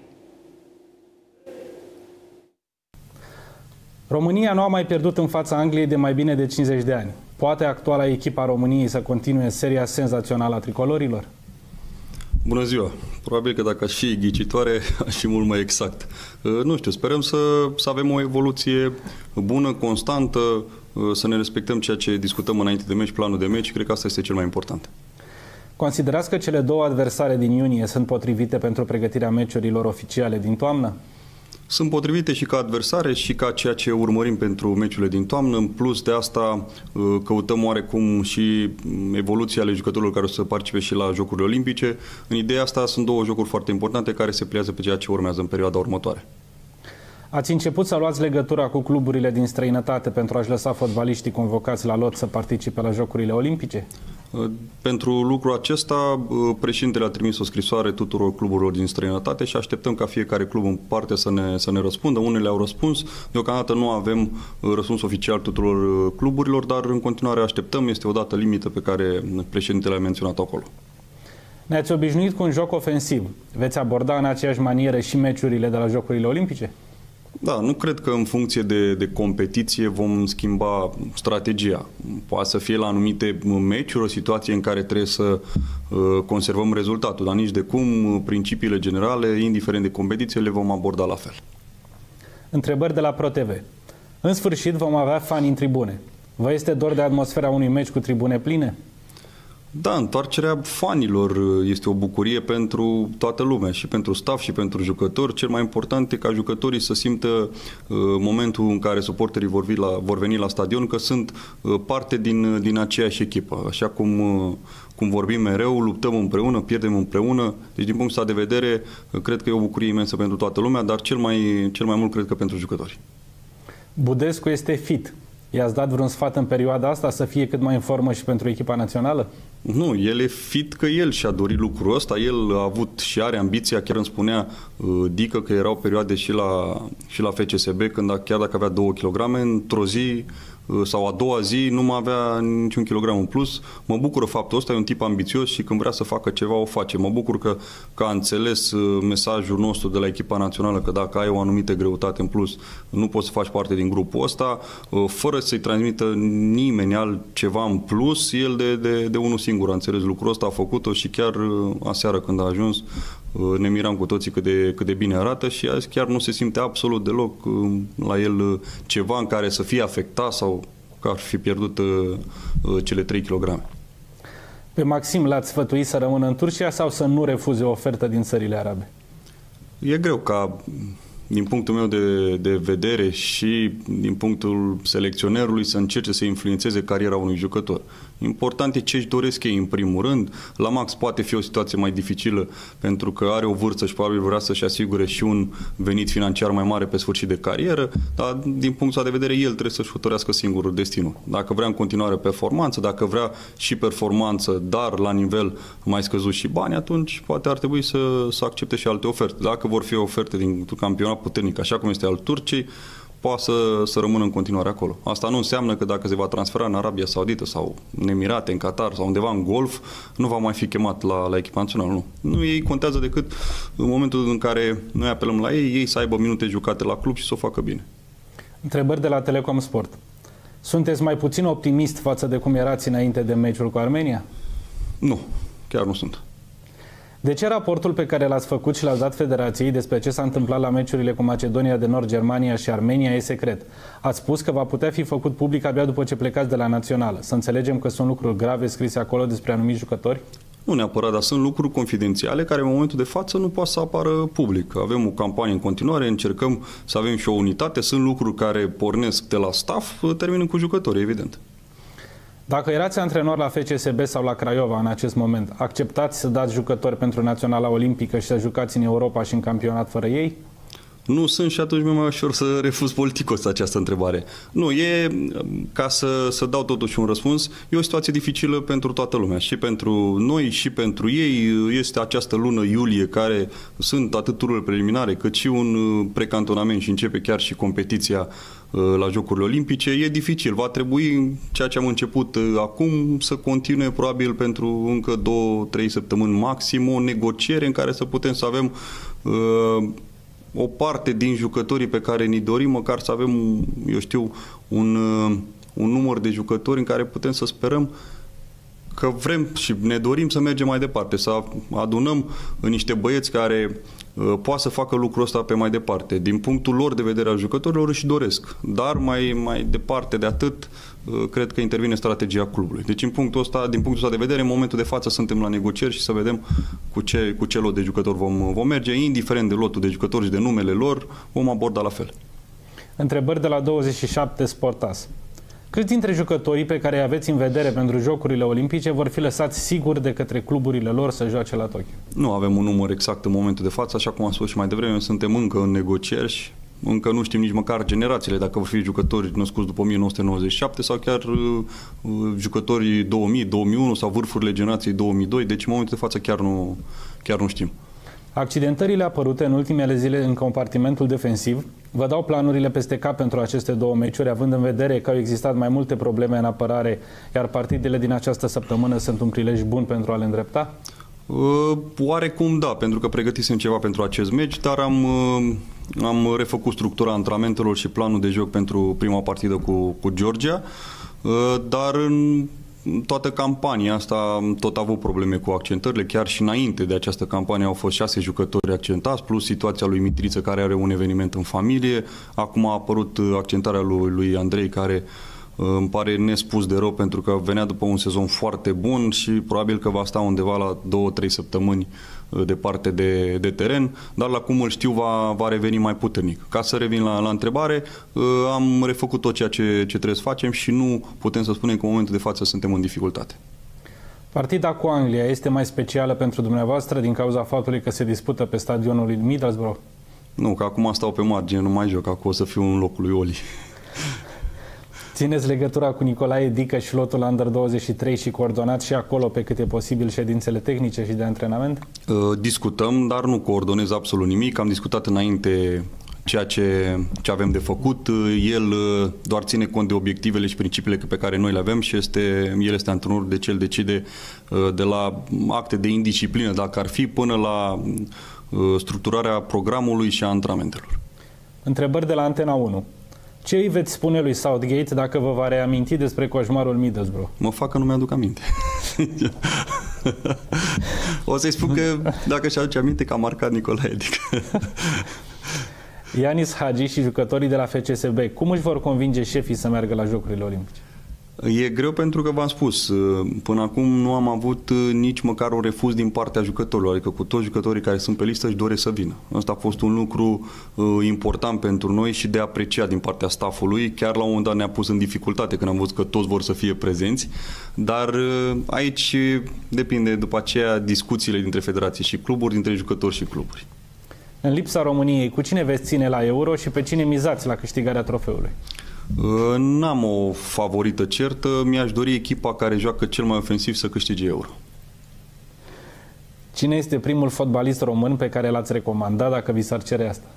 România nu a mai pierdut în fața Angliei de mai bine de 50 de ani. Poate actuala echipa României să continue seria senzațională a tricolorilor? Bună ziua! Probabil că dacă aș fi ghicitoare, aș fi mult mai exact. Nu știu, sperăm să avem o evoluție bună, constantă, să ne respectăm ceea ce discutăm înainte de meci, planul de meci. Cred că asta este cel mai important. Considerați că cele două adversare din iunie sunt potrivite pentru pregătirea meciurilor oficiale din toamnă? Sunt potrivite și ca adversare și ca ceea ce urmărim pentru meciurile din toamnă. În plus de asta căutăm oarecum și evoluția ale jucătorilor care o să participe și la Jocurile Olimpice. În ideea asta sunt două jocuri foarte importante care se pliază pe ceea ce urmează în perioada următoare. Ați început să luați legătura cu cluburile din străinătate pentru a-și lăsa fotbaliștii convocați la lot să participe la Jocurile Olimpice? Pentru lucrul acesta, președintele a trimis o scrisoare tuturor cluburilor din străinătate și așteptăm ca fiecare club în parte să ne răspundă. Unele au răspuns. Deocamdată nu avem răspuns oficial tuturor cluburilor, dar în continuare așteptăm. Este o dată limită pe care președintele a menționat acolo. Ne-ați obișnuit cu un joc ofensiv. Veți aborda în aceeași manieră și meciurile de la Jocurile Olimpice? Da, nu cred că în funcție de competiție vom schimba strategia. Poate să fie la anumite meciuri o situație în care trebuie să conservăm rezultatul, dar nici de cum principiile generale, indiferent de competiție, le vom aborda la fel. Întrebări de la ProTV. În sfârșit vom avea fani în tribune. Vă este dor de atmosfera unui meci cu tribune pline? Da, întoarcerea fanilor este o bucurie pentru toată lumea, și pentru staff și pentru jucători. Cel mai important e ca jucătorii să simtă momentul în care suporterii vor veni la stadion că sunt parte din aceeași echipă. Așa cum vorbim mereu, luptăm împreună, pierdem împreună. Deci din punctul ăsta de vedere, cred că e o bucurie imensă pentru toată lumea, dar cel mai mult cred că pentru jucători. Budescu este fit. I-ați dat vreun sfat în perioada asta să fie cât mai în formă și pentru echipa națională? Nu, el e fit că el și-a dorit lucrul ăsta, el a avut și are ambiția, chiar îmi spunea Dică că erau perioade și la FCSB, când chiar dacă avea 2 kg, într-o zi sau a doua zi nu mai avea niciun kilogram în plus. Mă bucură faptul ăsta, e un tip ambițios și când vrea să facă ceva, o face. Mă bucur că a înțeles mesajul nostru de la echipa națională, că dacă ai o anumită greutate în plus, nu poți să faci parte din grupul ăsta, fără să-i transmită nimeni altceva în plus, el de unul singur a înțeles lucrul ăsta, a făcut-o și chiar aseară când a ajuns, ne miram cu toții cât de bine arată și azi chiar nu se simte absolut deloc la el ceva în care să fie afectat sau că ar fi pierdut cele 3 kg. Pe Maxim l-ați sfătuit să rămână în Turcia sau să nu refuze o ofertă din țările arabe? E greu ca, din punctul meu de vedere și din punctul selecționerului, să încerce să influențeze cariera unui jucător. Important e ce își doresc ei în primul rând. La Max poate fi o situație mai dificilă pentru că are o vârstă și probabil vrea să-și asigure și un venit financiar mai mare pe sfârșit de carieră, dar din punctul de vedere el trebuie să-și hotărească singur destinul. Dacă vrea în continuare performanță, dacă vrea și performanță, dar la nivel mai scăzut și bani, atunci poate ar trebui să accepte și alte oferte. Dacă vor fi oferte din campionat puternic, așa cum este al Turciei, poate să rămână în continuare acolo. Asta nu înseamnă că dacă se va transfera în Arabia Saudită sau în Emirate, în Qatar sau undeva în Golf, nu va mai fi chemat la echipa națională. Nu, ei contează decât în momentul în care noi apelăm la ei să aibă minute jucate la club și să o facă bine. Întrebări de la Telecom Sport. Sunteți mai puțin optimist față de cum erați înainte de meciul cu Armenia? Nu, chiar nu sunt. De ce raportul pe care l-ați făcut și l-ați dat Federației despre ce s-a întâmplat la meciurile cu Macedonia de Nord, Germania și Armenia e secret? Ați spus că va putea fi făcut public abia după ce plecați de la Națională. Să înțelegem că sunt lucruri grave scrise acolo despre anumiți jucători? Nu neapărat, dar sunt lucruri confidențiale care în momentul de față nu pot să apară public. Avem o campanie în continuare, încercăm să avem și o unitate, sunt lucruri care pornesc de la staff, terminând cu jucătorii, evident. Dacă erați antrenor la FCSB sau la Craiova în acest moment, acceptați să dați jucători pentru Naționala Olimpică și să jucați în Europa și în campionat fără ei? Nu sunt și atunci mi-e mai ușor să refuz politicos această întrebare. Nu, e, ca să dau totuși un răspuns, e o situație dificilă pentru toată lumea, și pentru noi și pentru ei. Este această lună iulie care sunt atât tururile preliminare cât și un precantonament și începe chiar și competiția la Jocurile Olimpice. E dificil, va trebui ceea ce am început acum să continue probabil pentru încă 2-3 săptămâni maxim, o negociere în care să putem să avem o parte din jucătorii pe care ni dorim, măcar să avem, eu știu, un număr de jucători în care putem să sperăm că vrem și ne dorim să mergem mai departe, să adunăm niște băieți care poate să facă lucrul ăsta pe mai departe. Din punctul lor de vedere al jucătorilor își doresc, dar mai departe de atât cred că intervine strategia clubului. Deci din punctul ăsta de vedere, în momentul de față suntem la negocieri și să vedem cu ce lot de jucători vom merge, indiferent de lotul de jucători și de numele lor, vom aborda la fel. Întrebări de la 27 Sportas. Câți dintre jucătorii pe care îi aveți în vedere pentru Jocurile Olimpice vor fi lăsați siguri de către cluburile lor să joace la Tokyo? Nu avem un număr exact în momentul de față, așa cum am spus și mai devreme, suntem încă în negocieri și încă nu știm nici măcar generațiile, dacă vor fi jucători născuți după 1997 sau chiar jucătorii 2000, 2001 sau vârfurile generației 2002, deci în momentul de față chiar nu știm. Accidentările apărute în ultimele zile în compartimentul defensiv vă dau planurile peste cap pentru aceste două meciuri, având în vedere că au existat mai multe probleme în apărare, iar partidele din această săptămână sunt un prilej bun pentru a le îndrepta? Oarecum da, pentru că pregătisem ceva pentru acest meci, dar am refăcut structura antrenamentelor și planul de joc pentru prima partidă cu Georgia, dar toată campania asta tot a avut probleme cu accentările, chiar și înainte de această campanie au fost 6 jucători accentați, plus situația lui Mitriță care are un eveniment în familie. Acum a apărut accentarea lui Andrei, care îmi pare nespus de rău pentru că venea după un sezon foarte bun și probabil că va sta undeva la 2-3 săptămâni departe de teren, dar la cum îl știu va reveni mai puternic. Ca să revin la întrebare, am refăcut tot ceea ce trebuie să facem și nu putem să spunem că în momentul de față suntem în dificultate. Partida cu Anglia este mai specială pentru dumneavoastră din cauza faptului că se dispută pe stadionul lui Middlesbrough? Nu, că acum stau pe margine, nu mai joc, acum o să fiu în locul lui Oli. Țineți legătura cu Nicolae Dică și lotul Under 23 și coordonați și acolo pe cât e posibil ședințele tehnice și de antrenament? Discutăm, dar nu coordonez absolut nimic. Am discutat înainte ceea ce avem de făcut. El doar ține cont de obiectivele și principiile pe care noi le avem și el este antrenor, deci el decide de la acte de indisciplină, dacă ar fi, până la structurarea programului și a antrenamentelor. Întrebări de la Antena 1. Ce îi veți spune lui Southgate dacă vă va reaminti despre coșmarul Middlesbrough? Mă fac că nu mi-aduc aminte. O să-i spun că dacă și aduce aminte că a marcat Nicolae Dică. Ianis Hagi și jucătorii de la FCSB, cum își vor convinge șefii să meargă la Jocurile Olimpice? E greu pentru că v-am spus, până acum nu am avut nici măcar un refuz din partea jucătorilor, adică cu toți jucătorii care sunt pe listă își doresc să vină. Asta a fost un lucru important pentru noi și de apreciat din partea staffului, chiar la un moment dat ne-a pus în dificultate când am văzut că toți vor să fie prezenți, dar aici depinde după aceea discuțiile dintre federații și cluburi, dintre jucători și cluburi. În lipsa României, cu cine veți ține la Euro și pe cine mizați la câștigarea trofeului? N-am o favorită certă, mi-aș dori echipa care joacă cel mai ofensiv să câștige Euro. Cine este primul fotbalist român pe care l-ați recomanda dacă vi s-ar cere asta?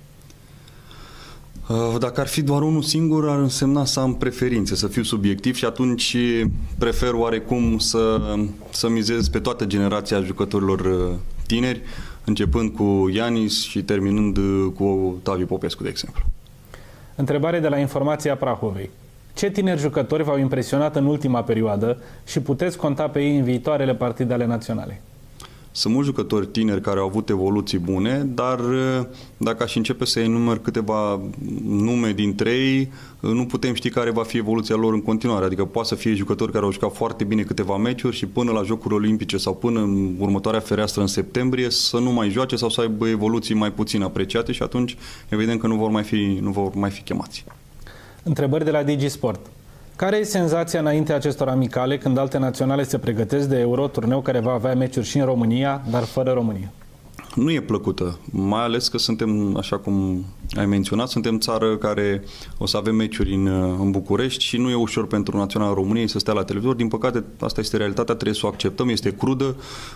Dacă ar fi doar unul singur, ar însemna să am preferințe, să fiu subiectiv și atunci prefer oarecum să mizez pe toată generația jucătorilor tineri, începând cu Ianis și terminând cu Tavi Popescu, de exemplu. Întrebare de la Informația Prahovei. Ce tineri jucători v-au impresionat în ultima perioadă și puteți conta pe ei în viitoarele partide ale naționale? Sunt mulți jucători tineri care au avut evoluții bune, dar dacă aș începe să enumăr câteva nume dintre ei, nu putem ști care va fi evoluția lor în continuare. Adică poate să fie jucători care au jucat foarte bine câteva meciuri și până la Jocuri Olimpice sau până în următoarea fereastră în septembrie să nu mai joace sau să aibă evoluții mai puțin apreciate și atunci evident că nu vor mai fi chemați. Întrebări de la DigiSport. Care e senzația înainte acestor amicale când alte naționale se pregătesc de Euro, turneu care va avea meciuri și în România, dar fără România? Nu e plăcută, mai ales că suntem, așa cum ai menționat, suntem țară care o să avem meciuri în București și nu e ușor pentru Naționala României să stea la televizor. Din păcate, asta este realitatea, trebuie să o acceptăm, este crudă,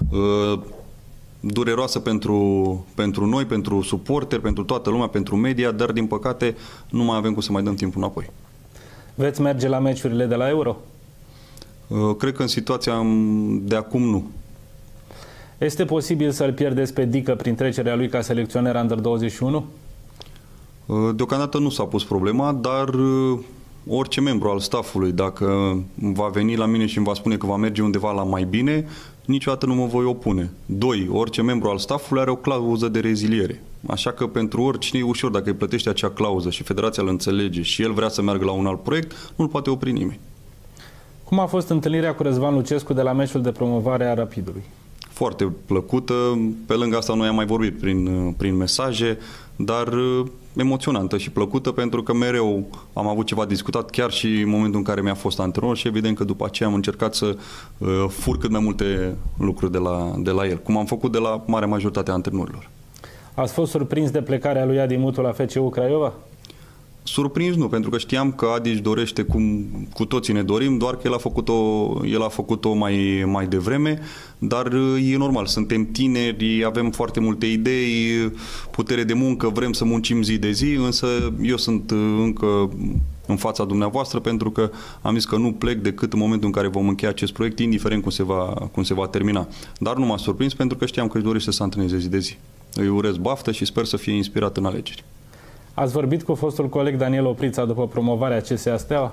dureroasă pentru noi, pentru suporteri, pentru toată lumea, pentru media, dar din păcate nu mai avem cum să mai dăm timpul înapoi. Veți merge la meciurile de la Euro? Cred că în situația de acum nu. Este posibil să-l pierdeți pe Dică prin trecerea lui ca selecționer Under 21? Deocamdată nu s-a pus problema, dar orice membru al staffului, dacă va veni la mine și îmi va spune că va merge undeva la mai bine, niciodată nu mă voi opune. 2. Orice membru al staffului are o clauză de reziliere. Așa că pentru oricine e ușor, dacă îi plătește acea clauză și federația îl înțelege și el vrea să meargă la un alt proiect, nu-l poate opri nimeni. Cum a fost întâlnirea cu Răzvan Lucescu de la meciul de promovare a Rapidului? Foarte plăcută. Pe lângă asta noi am mai vorbit prin mesaje, dar emoționantă și plăcută pentru că mereu am avut ceva discutat, chiar și în momentul în care mi-a fost antrenor și evident că după aceea am încercat să fur cât mai multe lucruri de la el, cum am făcut de la marea majoritate a antrenorilor. Ați fost surprins de plecarea lui Adi Mutu la FCU Craiova? Surprins nu, pentru că știam că Adi își dorește cum cu toții ne dorim, doar că el a făcut-o mai devreme, dar e normal, suntem tineri, avem foarte multe idei, putere de muncă, vrem să muncim zi de zi, însă eu sunt încă în fața dumneavoastră pentru că am zis că nu plec decât în momentul în care vom încheia acest proiect, indiferent cum se va termina. Dar nu m-a surprins pentru că știam că își dorește să antreneze zi de zi. Îi urez baftă și sper să fie inspirat în alegeri. Ați vorbit cu fostul coleg Daniel Oprița după promovarea CSA Steaua?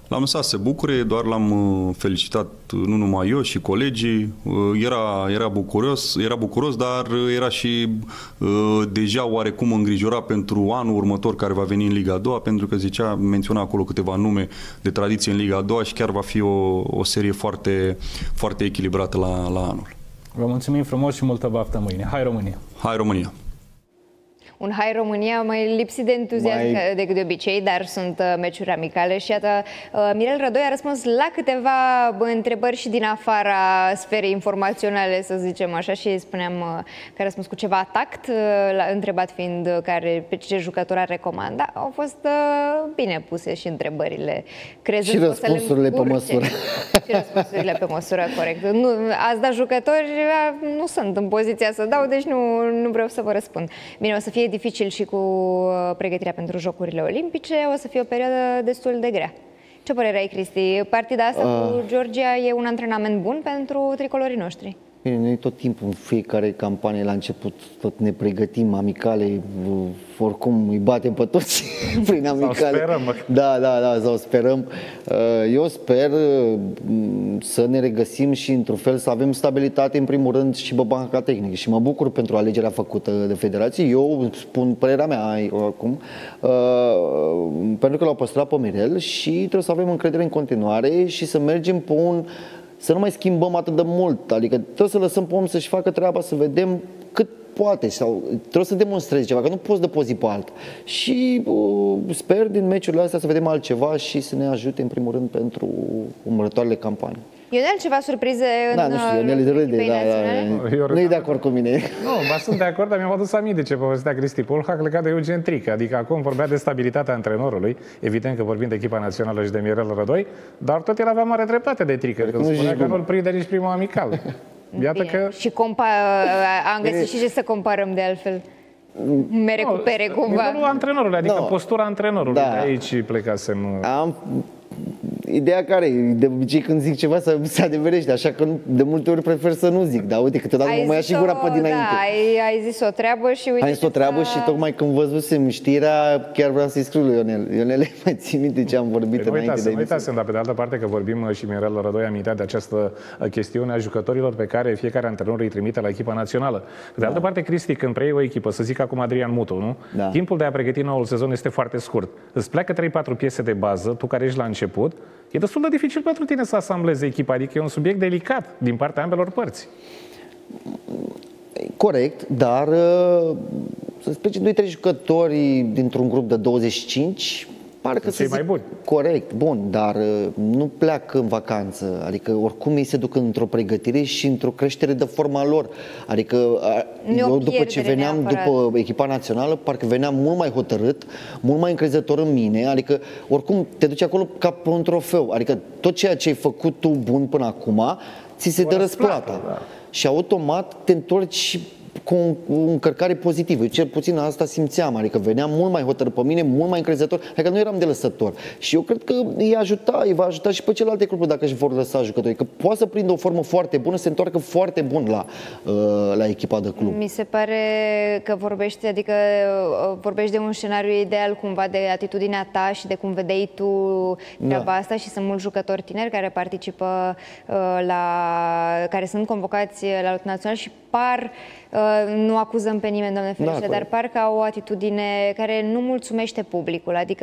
L-am lăsat să se bucure, doar l-am felicitat nu numai eu și colegii. Era bucuros, dar era și deja oarecum îngrijorat pentru anul următor care va veni în Liga a doua, pentru că menționa acolo câteva nume de tradiție în Liga a doua și chiar va fi o serie foarte, foarte echilibrată la anul. Vă mulțumim frumos și multă baftă mâine. Hai România! Hai România! Un Hai România mai lipsit de entuziasm decât de obicei, dar sunt meciuri amicale și iată, Mirel Rădoi a răspuns la câteva întrebări și din afara sferei informaționale, să zicem așa, și spuneam că a răspuns cu ceva tact, întrebat fiind pe ce jucător ar recomanda. Au fost bine puse și întrebările. Și răspunsurile pe măsură. Și răspunsurile pe măsură, corect. Nu, ați dat jucători, nu sunt în poziția să dau, deci nu vreau să vă răspund. Bine, o să fie dificil și cu pregătirea pentru Jocurile Olimpice, o să fie o perioadă destul de grea. Ce părere ai, Cristi? Partida asta cu Georgia e un antrenament bun pentru tricolorii noștri? Bine, noi tot timpul, în fiecare campanie la început, tot ne pregătim amicale, oricum îi batem pe toți prin amicale. Sau sperăm. Da, sau sperăm. Eu sper să ne regăsim și într-un fel să avem stabilitate, în primul rând, și pe banca tehnică. Și mă bucur pentru alegerea făcută de federație. Eu spun părerea mea acum, pentru că l-au păstrat pe Mirel și trebuie să avem încredere în continuare și să mergem pe să nu mai schimbăm atât de mult, adică trebuie să lăsăm pe om să-și facă treaba, să vedem cât poate sau trebuie să demonstreze ceva, că nu poți de pe o zi pe alta. Și sper din meciurile astea să vedem altceva și să ne ajute în primul rând pentru următoarele campanii. Ionel, ceva surprize în Ionel râde, nu e de acord cu mine. Nu, sunt de acord, dar mi-am adus aminte ce povestea Cristi Polhac legat de Eugen Trică. Adică acum vorbea de stabilitatea antrenorului, evident că vorbim de echipa națională și de Mirel Rădoi, dar tot el avea mare dreptate de Trică, când spunea că nu-l prinde nici primul amical. Iată că... Și am găsit și ce să comparăm de altfel. Mere cu pere, cumva. Nivelul antrenorului, adică postura antrenorului. De aici plecasem. Ideea care e, de obicei când zic ceva se adeverește, așa că de multe ori prefer să nu zic, dar uite, câteodată mă mai ia și gura pe dinainte. Da, ai zis o treabă și uite. Ai zis o treabă și tocmai când văzusem știrea, chiar vreau să-i scriu lui Ionel. Ionel, mai ții minte ce am vorbit înainte de emisiune? Dar pe de altă parte că vorbim și Mirel Rădoi amintea de această chestiune a jucătorilor pe care fiecare antrenor îi trimite la echipa națională. Pe de altă parte, Cristi, când preiei o echipă, să zic acum Adrian Mutu, nu? Da. Timpul de a pregăti noul sezon este foarte scurt. Îți pleacă 3-4 piese de bază, tu care ești la început, e destul de dificil pentru tine să asamblezi echipa, adică e un subiect delicat din partea ambelor părți. Corect, dar să spunem 2-3 jucători dintr-un grup de 25, parcă să mai buni. Corect, bun, dar nu pleacă în vacanță, adică oricum ei se duc într-o pregătire și într-o creștere de forma lor. Adică eu după ce veneam după echipa națională, parcă veneam mult mai hotărât, mult mai încrezător în mine, adică oricum te duci acolo ca pe un trofeu, adică tot ceea ce ai făcut tu bun până acum, ți se dă răsplata. Da. Și automat te întorci cu o încărcare pozitivă. Eu cel puțin asta simțeam, adică veneam mult mai hotărât pe mine, mult mai încrezător, adică nu eram de lăsător. Și eu cred că îi va ajuta și pe celelalte cluburi dacă își vor lăsa jucători, că poate să prindă o formă foarte bună, se întoarcă foarte bun la echipa de club. Mi se pare că vorbești de un scenariu ideal cumva de atitudinea ta și de cum vedeai tu treaba asta și sunt mulți jucători tineri care participă care sunt convocați la lotul național și par, nu acuzăm pe nimeni, doamne ferește, dar par că au o atitudine care nu mulțumește publicul, adică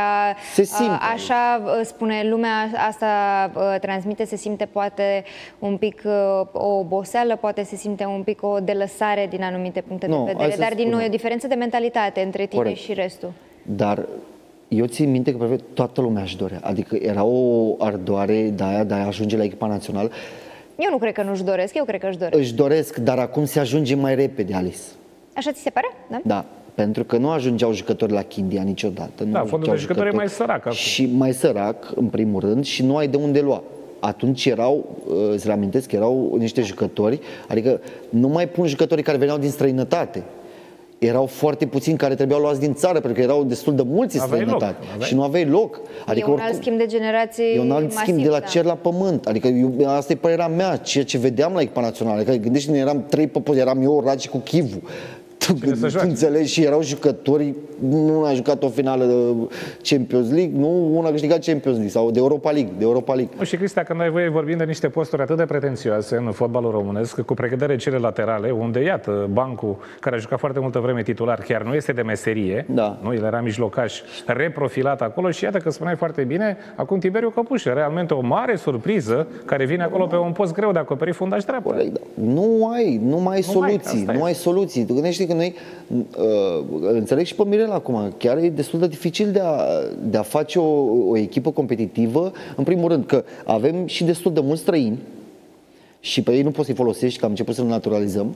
așa spune lumea, asta transmite, se simte poate un pic o oboseală, poate se simte un pic o delăsare din anumite puncte de vedere, dar din nou e o diferență de mentalitate între tine și restul. Dar eu țin minte că toată lumea își dorea, adică era o ardoare de a ajunge la echipa națională. Eu nu cred că nu-și doresc, eu cred că își doresc. Își doresc, dar acum se ajunge mai repede, Alice. Așa ți se pare? Da? Da, pentru că nu ajungeau jucători la Chindia niciodată. Da, fondul de jucători e mai sărac acum. Și mai sărac, în primul rând, și nu ai de unde lua. Atunci îți reamintesc, erau niște jucători, adică nu mai pun jucătorii care veneau din străinătate. Erau foarte puțini care trebuiau luați din țară, pentru că erau destul de mulți în străinătate și nu aveai loc. Adică, e un alt schimb de generații masiv. E un alt schimb de la cer la pământ. Adică asta e părerea mea, ceea ce vedeam la echipa națională. Adică gândește-ne, eram 3 pe post, eram eu, Ragi cu Chivu. Tu înțelegi, și erau jucători, nu a jucat o finală Champions League, nu, unul a câștigat Champions League sau de Europa League. Și Cristia, când ai voie vorbim de niște posturi atât de pretențioase în fotbalul românesc, cu precădere cele laterale, unde, iată, Bancu, care a jucat foarte multă vreme titular, chiar nu este de meserie, nu, el era mijlocaș, reprofilat acolo și iată că spuneai foarte bine, acum Tiberiu Căpușă, realmente o mare surpriză care vine acolo pe un post greu de acoperit fundaș dreapta. Nu ai soluții. Tu gândește că noi, înțeleg și pe Mirela acum, chiar e destul de dificil de a face o echipă competitivă, în primul rând că avem și destul de mulți străini și pe ei nu poți să-i folosești, că am început să-l naturalizăm,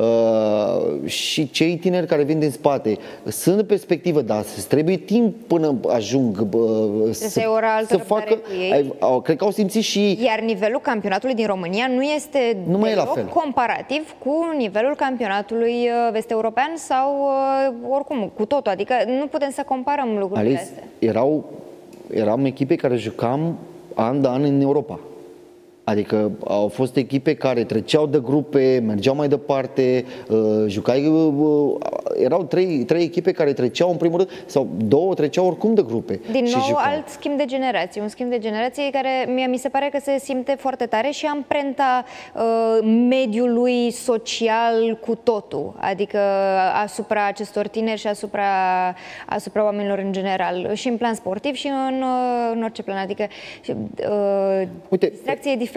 și cei tineri care vin din spate sunt în perspectivă, dar trebuie timp până ajung să facă, cred că au simțit și... Iar nivelul campionatului din România nu este deloc comparativ cu nivelul campionatului vest-european sau oricum, cu totul, adică nu putem să comparăm lucrurile astea. Eram echipe care jucam an de an în Europa. Adică au fost echipe care treceau de grupe, mergeau mai departe, erau trei echipe care treceau în primul rând, sau două treceau oricum de grupe. Din nou, alt schimb de generație, un schimb de generație care mi se pare că se simte foarte tare și amprenta mediului social cu totul, adică asupra acestor tineri și asupra oamenilor în general, și în plan sportiv și în orice plan, adică distracție e diferită,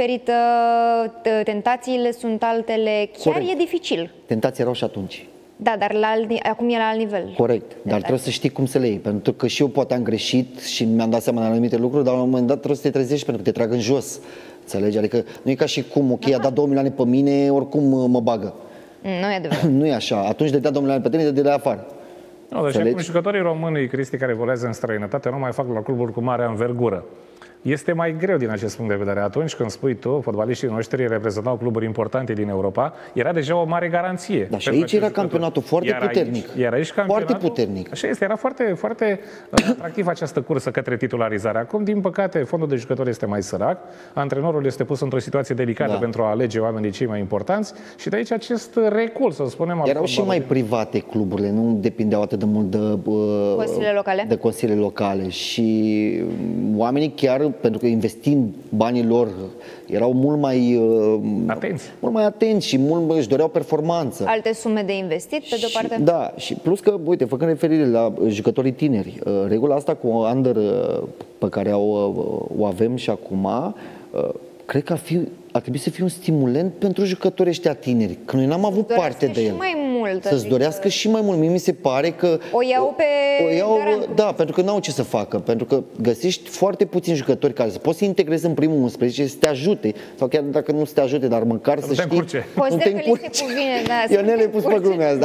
tentațiile sunt altele, chiar e dificil. Tentații erau și atunci. Da, dar acum e la alt nivel. Corect, dar trebuie să știi cum să le iei, pentru că și eu poate am greșit și mi-am dat seama de anumite lucruri, dar la un moment dat trebuie să te trezești pentru că te trag în jos. Înțelegi? Adică nu e ca și cum, ok, a dat 2 milioane pe mine, oricum mă bagă. Nu e adevărat. Nu e așa. Atunci de dea 2 milioane pe tine, de dea afară. Nu, deci acum jucătorii români, Cristi, care evoluează în străinătate, nu mai fac la cluburi cu mare anvergură. Este mai greu din acest punct de vedere. Atunci când spui tu, fotbaliștii noștri reprezentau cluburi importante din Europa, era deja o mare garanție. Dar și aici era campionatul foarte puternic. Iar aici campionatul foarte puternic. Așa este, era foarte, foarte atractiv această cursă către titularizare. Acum, din păcate, fondul de jucători este mai sărac, antrenorul este pus într-o situație delicată pentru a alege oamenii cei mai importanți și de aici acest recul, să spunem. Erau și mai private cluburile, nu depindeau atât de mult de consiliile locale și oamenii chiar, pentru că investind banii lor, erau mult mai atenți și își doreau performanță. Alte sume de investit, pe de-o parte? Da, și plus că, uite, făcând referire la jucătorii tineri, regula asta cu under pe care o avem și acum, cred că ar trebui să fie un stimulant pentru jucătorii ăștia tineri, că noi n-am avut parte de el. Să-ți dorească și mai mult. Mie mi se pare că o iau pe da, pentru că n-au ce să facă, pentru că găsești foarte puțini jucători care să poți să integrezi în primul 11 și să te ajute, sau chiar dacă nu să te ajute, dar măcar să știi. Nu te încurce. Eu ne le-ai pus pe glumea asta.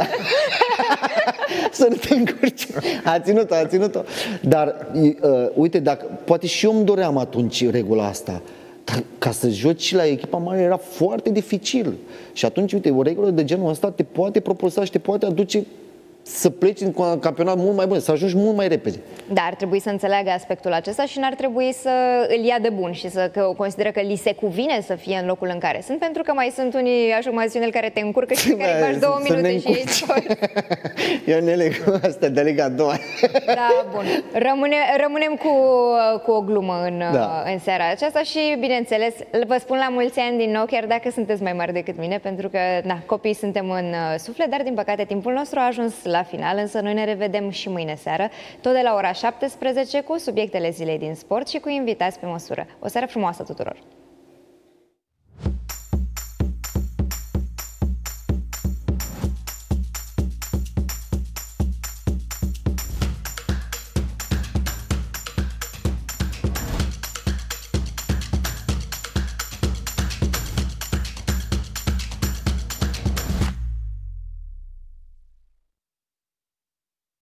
Să nu te încurci. A ținut-o. Dar, uite, poate și eu îmi doream atunci regula asta. Dar ca să joci la echipa mare era foarte dificil. Și atunci, uite, o regulă de genul ăsta te poate propulsa și te poate aduce să pleci în campionat mult mai bun, să ajungi mult mai repede. Dar ar trebui să înțeleagă aspectul acesta și n-ar trebui să îl ia de bun și să consideră că li se cuvine să fie în locul în care sunt, pentru că mai sunt unii, așa cum a zis, care te încurcă și care îi faci 2 minute și ești sport. Eu ne leg cu asta, de lega a doua. Da, bun. Rămânem cu o glumă în seara aceasta și, bineînțeles, vă spun la mulți ani din nou, chiar dacă sunteți mai mari decât mine, pentru că, copii suntem în suflet, dar, din păcate, timpul nostru a ajuns la final, însă noi ne revedem și mâine seară, tot de la ora 17, cu subiectele zilei din sport și cu invitați pe măsură. O seară frumoasă tuturor!